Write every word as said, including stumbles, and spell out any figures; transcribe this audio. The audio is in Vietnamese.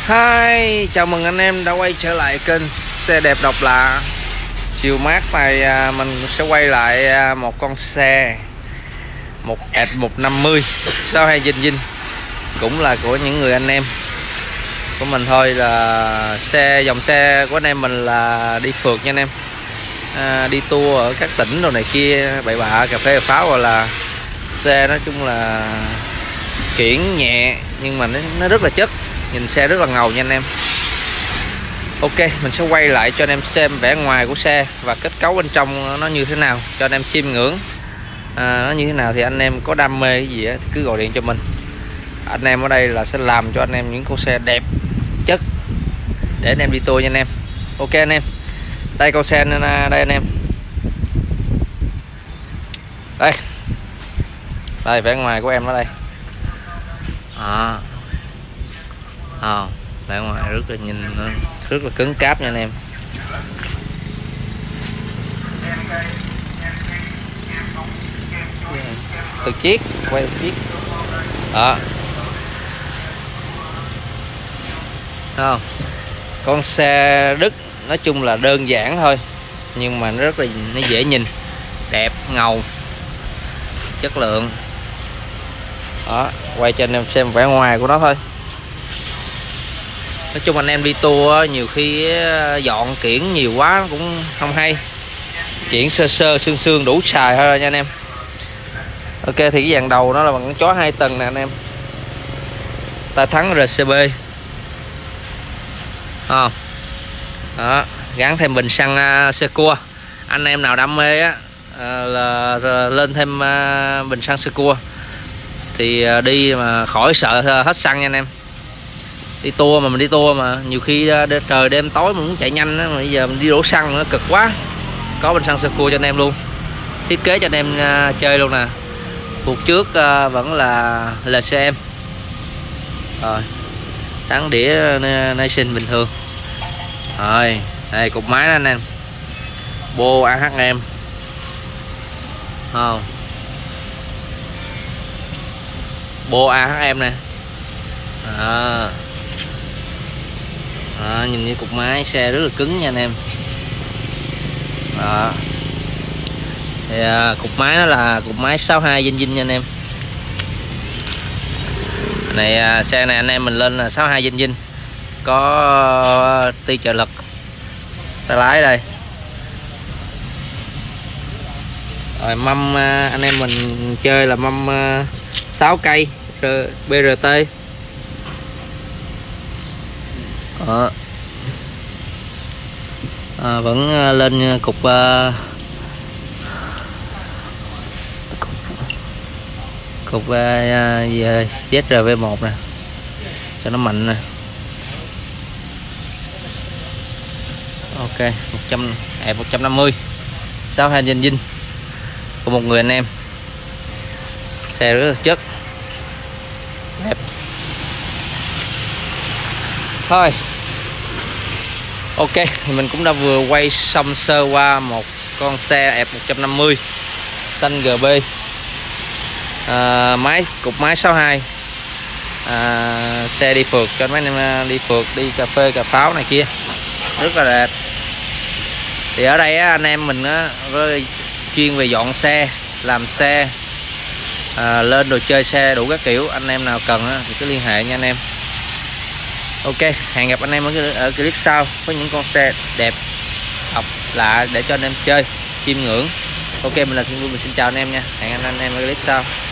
Hi, chào mừng anh em đã quay trở lại kênh Xe Đẹp Độc Lạ. Chiều mát này mình sẽ quay lại một con xe một F một năm mươi sáu hai Vinh Vinh, cũng là của những người anh em của mình thôi. Là xe dòng xe của anh em mình là đi phượt nha anh em, à, đi tour ở các tỉnh đồ này kia, bậy bạ cà phê cà pháo, hoặc là xe nói chung là kiển nhẹ nhưng mà nó, nó rất là chất, nhìn xe rất là ngầu nha anh em. Ok, mình sẽ quay lại cho anh em xem vẻ ngoài của xe và kết cấu bên trong nó như thế nào cho anh em chiêm ngưỡng. À, nó như thế nào thì anh em có đam mê cái gì á thì cứ gọi điện cho mình. Anh em ở đây là sẽ làm cho anh em những con xe đẹp chất để anh em đi tour nha anh em. Ok anh em, đây con xe đây anh em, đây đây vẻ ngoài của em ở đây. À, à, vẻ ngoài rất là nhìn rất là cứng cáp nha anh em. Từ chiếc quay từ chiếc đó, không, con xe Đức nói chung là đơn giản thôi nhưng mà nó rất là nó dễ nhìn, đẹp, ngầu, chất lượng. Đó, quay cho anh em xem vẻ ngoài của nó thôi. Nói chung anh em đi tour nhiều khi dọn kiển nhiều quá cũng không hay, kiển sơ sơ xương xương đủ xài thôi nha anh em. Ok, thì cái dàn đầu nó là bằng con chó hai tầng nè anh em, ta thắng rờ xê bê à, đó, gắn thêm bình xăng uh, Secua. Anh em nào đam mê á uh, là, là lên thêm uh, bình xăng Secua thì uh, đi mà khỏi sợ hết xăng nha anh em. Đi tour mà mình đi tour mà nhiều khi uh, trời đêm tối mình muốn chạy nhanh á, mà bây giờ mình đi đổ xăng nó cực quá, có bình xăng Secua cho anh em luôn, thiết kế cho anh em uh, chơi luôn nè. Cuộc trước uh, vẫn là lờ xê em rồi, tán đĩa nation bình thường rồi. Đây cục máy đó anh em, bô a hát em không, bô a hát em nè. À, à, nhìn như cục máy xe rất là cứng nha anh em. Đó, thì à, cục máy nó là cục máy sáu hai Vinh Vinh nha anh em. Này à, xe này anh em mình lên là sáu hai Vinh Vinh, có ti trợ lực, tay lái đây rồi. Mâm à, anh em mình chơi là mâm à, sáu cây bê rờ tê. Đó. À, vẫn lên cục uh, cục, cục uh, Z R V một nè cho nó mạnh nè. Ok, một trăm một trăm năm mươi sáu hai Vinh Vinh của một người anh em, xe rất là chất đẹp. Thôi ok, thì mình cũng đã vừa quay xong sơ qua một con xe F một trăm năm mươi xanh giê bê, à, máy cục máy sáu hai, à, xe đi phượt cho mấy anh em đi phượt, đi cà phê cà pháo này kia rất là đẹp. Thì ở đây á, anh em mình á, chuyên về dọn xe, làm xe, à, lên đồ chơi xe đủ các kiểu. Anh em nào cần á, thì cứ liên hệ nha anh em. Ok, hẹn gặp anh em ở, ở clip sau với những con xe đẹp, độc lạ để cho anh em chơi, chiêm ngưỡng. Ok, mình là Thiên Vương, mình xin chào anh em nha. Hẹn anh, anh em ở clip sau.